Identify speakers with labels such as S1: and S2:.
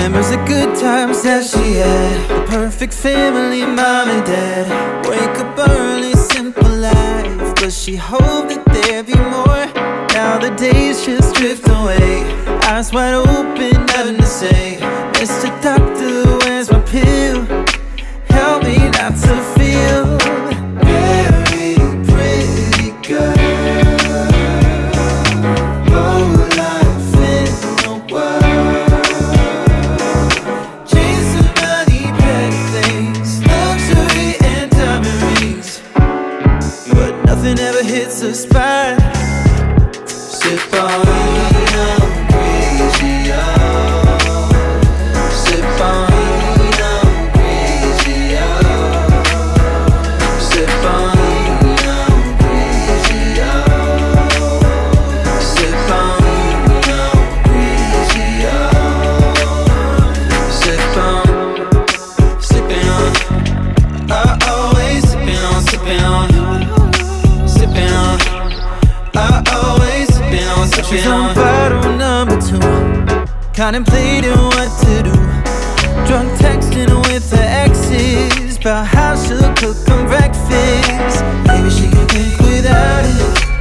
S1: Remembers the good times that she had, the perfect family, mom and dad. Wake up early, simple life, but she hoped that there'd be more. Now the days just drift away, eyes wide open, nothing to say. Mr. Doctor, where's my pill? Help me not to feel very pretty girl. Oh, life in the world, chasing money, bad things, luxury and diamond rings, but nothing ever hits the spot. Sip on, I'm crazy, oh. Sip on, I'm crazy, oh. Sip on, I'm crazy, oh. Sip on, I'm crazy, oh. Sip on, sipping on, always sipping on, sipping on, sipping on, always sipping on, sipping on. She's on bottle number 2, contemplating what to do. Drunk texting with her exes about how she'll cook them breakfast. Maybe she can think without it.